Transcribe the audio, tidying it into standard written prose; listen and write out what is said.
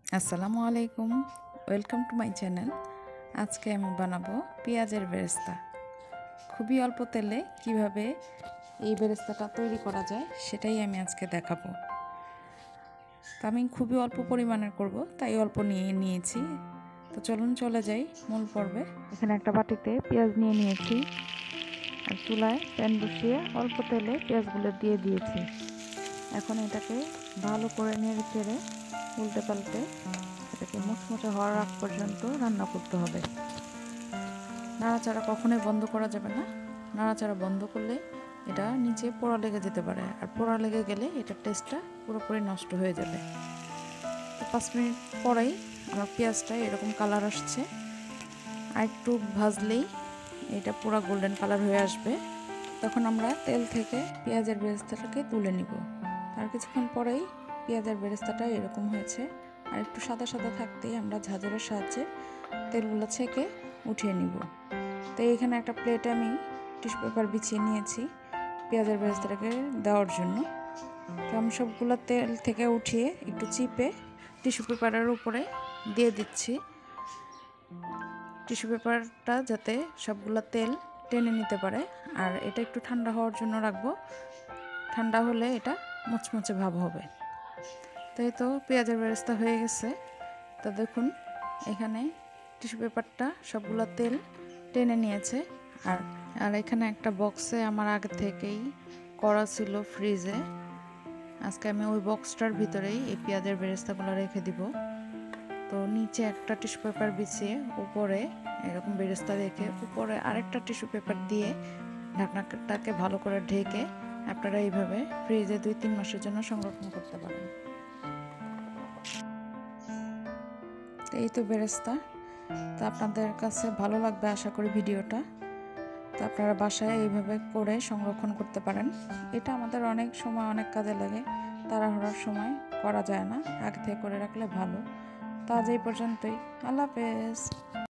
আসসালামু আলাইকুম, welcome to my channel. আজকে আমি বানাবো পেঁয়াজের বেরেস্তা। খুবই অল্প তেলে কিভাবে এই বেরেস্তাটা তৈরি করা যায় সেটাই আমি আজকে দেখাবো। তো আমি খুবই অল্প পরিমাণের করব, তাই অল্প নিয়েছি। তো চলুন চলে যাই মূল পর্বে। এখানে একটা বাটিতে পেঁয়াজ নিয়েছি আর চুলায় প্যান বসিয়ে অল্প তেলে পেঁয়াজগুলো দিয়ে দিয়েছি। এখন এটাকে ভালো করে নেড়ে চেড়ে উল্টে পাল্টে এটাকে মুচমুচে হওয়ার আগ পর্যন্ত রান্না করতে হবে। নাড়াচাড়া কখনোই বন্ধ করা যাবে না। নাড়াচাড়া বন্ধ করলে এটা নিচে পোড়া লেগে যেতে পারে, আর পোড়া লেগে গেলে এটার টেস্টটা পুরোপুরি নষ্ট হয়ে যাবে। তো 5 মিনিট পরেই আমার পেঁয়াজটা এরকম কালার আসছে, আর একটু ভাজলেই এটা পুরো গোল্ডেন কালার হয়ে আসবে। তখন আমরা তেল থেকে পেঁয়াজের বেরেস্তাটাকে তুলে নিব। আর কিছুক্ষণ পরেই পেঁয়াজের বেরেস্তাটা এরকম হয়েছে, আর একটু সাদা সাদা থাকতেই আমরা ঝাঁঝরের সাহায্যে তেলগুলো ছেঁকে উঠিয়ে নিব। তো এখানে একটা প্লেটে আমি টিস্যু পেপার বিছিয়ে নিয়েছি পেঁয়াজের বেরেস্তাটাকে দেওয়ার জন্য। তো আমি সবগুলো তেল থেকে উঠিয়ে একটু চিপে টিস্যু পেপারের উপরে দিয়ে দিচ্ছি। টিস্যু পেপারটা যাতে সবগুলো তেল টেনে নিতে পারে, আর এটা একটু ঠান্ডা হওয়ার জন্য রাখবো। ঠান্ডা হলে এটা মুচমুচে ভাব হবে। তাই তো পেঁয়াজের বেরেস্তা হয়ে গেছে। তো দেখুন এখানে টিস্যু পেপারটা সবগুলো তেল টেনে নিয়েছে। আর আর এখানে একটা বক্সে আমার আগে থেকেই করা ছিল ফ্রিজে। আজকে আমি ওই বক্সটার ভিতরেই এই পেঁয়াজের বেরেস্তাগুলো রেখে দিব। তো নিচে একটা টিস্যু পেপার বিছিয়ে উপরে এরকম বেরেস্তা রেখে উপরে আরেকটা টিস্যু পেপার দিয়ে ঢাকনাটাকে ভালো করে ঢেকে আপনারা এইভাবে ফ্রিজে 2-3 মাসের জন্য সংরক্ষণ করতে পারেন। এই তো বেরেস্তা। তো আপনাদের কাছে ভালো লাগবে আশা করি ভিডিওটা। তো আপনারা বাসায় এইভাবে করে সংরক্ষণ করতে পারেন। এটা আমাদের অনেক সময় অনেক কাজে লাগে, তাড়াহুড়োর সময় করা যায় না, আগে থেকে করে রাখলে ভালো। তো আজ এই পর্যন্তই। আল্লাহ হাফেজ।